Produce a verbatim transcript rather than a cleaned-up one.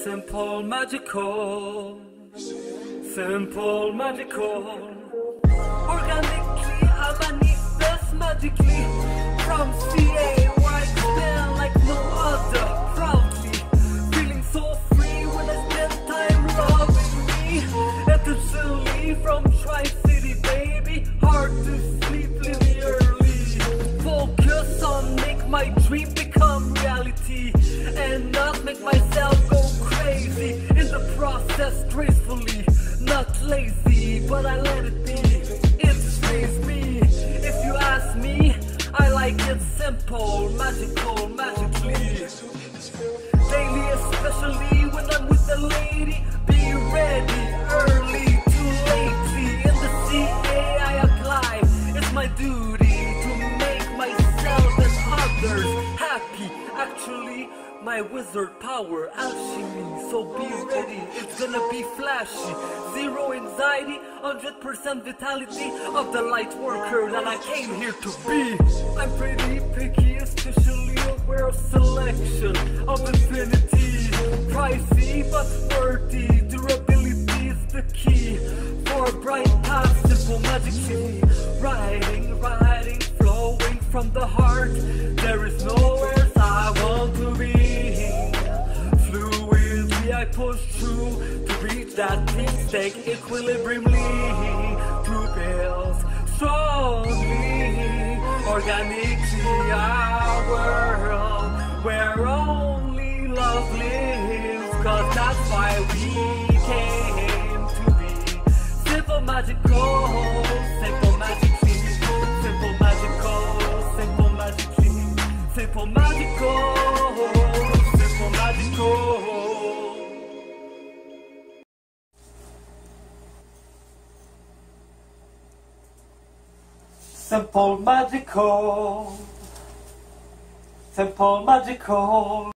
Simple, magical, simple, magical. Organically, I manifest magically from C A, where I stand like no other. Proudly, feeling so free when I spend time loving me. Essentially from Tri-City, baby. Hard to sleep linearly. Focus on make my dream become reality, and not make myself go crazy in the process gracefully. Not lazy, but I let it be. It frees me. If you ask me, I like it simple, magical, magically. Daily, especially when I'm with the lady. Be ready, early, too lately. In the C A I apply. It's my duty to make myself and others happy. Actually, my wizard power, alchemy, so be ready, it's gonna be flashy. Zero anxiety, one hundred percent vitality of the light worker that I came here to be. I'm pretty picky, especially aware of selection, of infinity. Pricey but worthy, durability is the key. For a bright path, simple magically. Riding, riding, flowing from the heart. There is nowhere I want to be. Fluidly I push through to reach that peak stake equilibriumly. Two pills strongly, organically our world where only love lives. Cause that's why we came to be. Simple magical, simple magically, simple magical, simple magically. Simple magical, simple magical. Simple magical, simple magical.